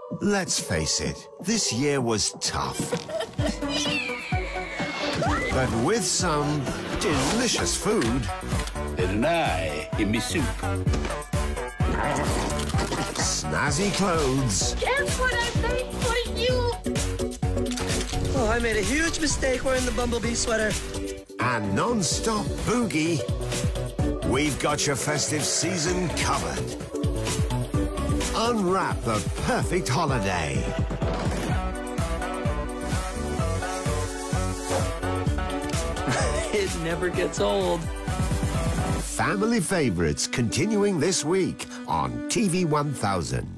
Let's face it, this year was tough. But with some delicious food... There's an eye in me soup. Snazzy clothes... Guess what I made for you? Oh, I made a huge mistake wearing the bumblebee sweater. And non-stop boogie... We've got your festive season covered. Unwrap the perfect holiday. It never gets old. Family favorites continuing this week on TV1000.